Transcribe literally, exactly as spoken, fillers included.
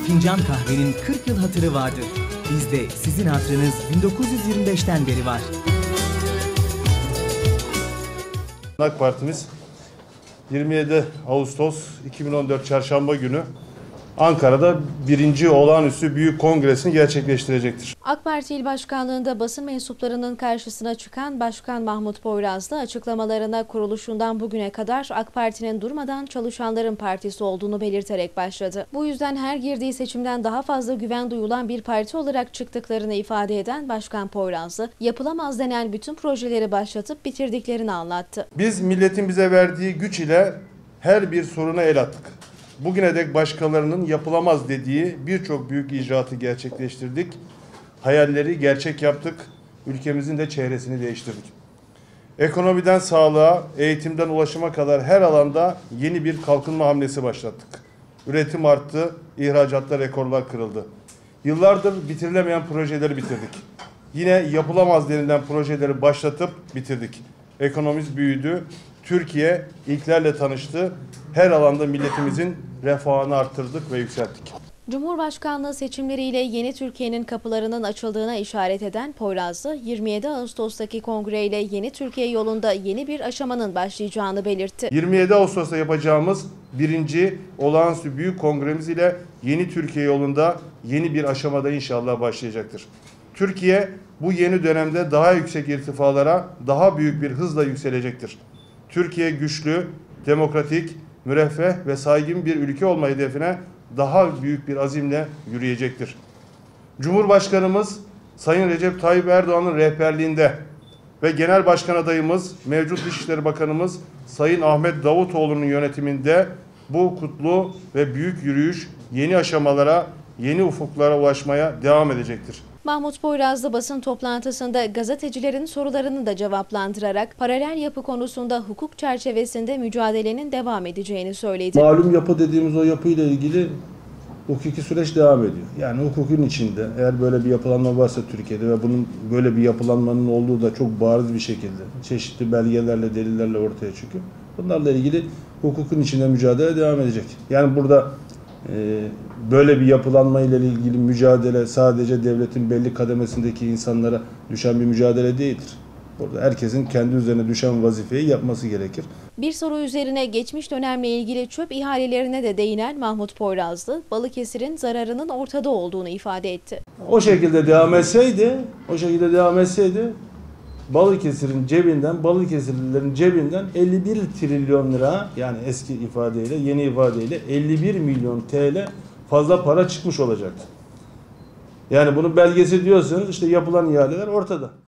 fincan kahvenin kırk yıl hatırı vardır. Bizde sizin hatırınız bin dokuz yüz yirmi beşten beri var. AK Partimiz yirmi yedi Ağustos iki bin on dört Çarşamba günü Ankara'da birinci olağanüstü büyük kongresini gerçekleştirecektir. AK Parti İl Başkanlığı'nda basın mensuplarının karşısına çıkan Başkan Mahmut Poyrazlı açıklamalarına kuruluşundan bugüne kadar AK Parti'nin durmadan çalışanların partisi olduğunu belirterek başladı. Bu yüzden her girdiği seçimden daha fazla güven duyulan bir parti olarak çıktıklarını ifade eden Başkan Poyrazlı, yapılamaz denen bütün projeleri başlatıp bitirdiklerini anlattı. Biz milletin bize verdiği güç ile her bir soruna el attık. Bugüne dek başkalarının yapılamaz dediği birçok büyük icraatı gerçekleştirdik. Hayalleri gerçek yaptık. Ülkemizin de çehresini değiştirdik. Ekonomiden sağlığa, eğitimden ulaşıma kadar her alanda yeni bir kalkınma hamlesi başlattık. Üretim arttı, ihracatta rekorlar kırıldı. Yıllardır bitirilemeyen projeleri bitirdik. Yine yapılamaz denilen projeleri başlatıp bitirdik. Ekonomimiz büyüdü. Türkiye ilklerle tanıştı. Her alanda milletimizin refahını arttırdık ve yükselttik. Cumhurbaşkanlığı seçimleriyle yeni Türkiye'nin kapılarının açıldığına işaret eden Poyrazlı, yirmi yedi Ağustos'taki kongreyle yeni Türkiye yolunda yeni bir aşamanın başlayacağını belirtti. yirmi yedi Ağustos'ta yapacağımız birinci olağanüstü büyük kongremiz ile yeni Türkiye yolunda yeni bir aşamada inşallah başlayacaktır. Türkiye bu yeni dönemde daha yüksek irtifalara, daha büyük bir hızla yükselecektir. Türkiye güçlü, demokratik, müreffeh ve saygın bir ülke olma hedefine daha büyük bir azimle yürüyecektir. Cumhurbaşkanımız Sayın Recep Tayyip Erdoğan'ın rehberliğinde ve Genel Başkan adayımız, mevcut Dışişleri Bakanımız Sayın Ahmet Davutoğlu'nun yönetiminde bu kutlu ve büyük yürüyüş yeni aşamalara, yeni ufuklara ulaşmaya devam edecektir. Mahmut Poyrazlı basın toplantısında gazetecilerin sorularını da cevaplandırarak paralel yapı konusunda hukuk çerçevesinde mücadelenin devam edeceğini söyledi. Malum yapı dediğimiz o yapıyla ilgili hukuki süreç devam ediyor. Yani hukukun içinde eğer böyle bir yapılanma varsa Türkiye'de ve bunun böyle bir yapılanmanın olduğu da çok bariz bir şekilde çeşitli belgelerle, delillerle ortaya çıkıyor. Bunlarla ilgili hukukun içinde mücadele devam edecek. Yani burada e, böyle bir yapılanma ile ilgili mücadele sadece devletin belli kademesindeki insanlara düşen bir mücadele değildir. Burada herkesin kendi üzerine düşen vazifeyi yapması gerekir. Bir soru üzerine geçmiş dönemle ilgili çöp ihalelerine de değinen Mahmut Poyrazlı, Balıkesir'in zararının ortada olduğunu ifade etti. O şekilde devam etseydi, o şekilde devam etseydi Balıkesir'in cebinden, Balıkesirlilerin cebinden elli bir trilyon lira, yani eski ifadeyle, yeni ifadeyle elli bir milyon T L fazla para çıkmış olacaktı. Yani bunun belgesi diyorsanız işte yapılan ihaleler ortada.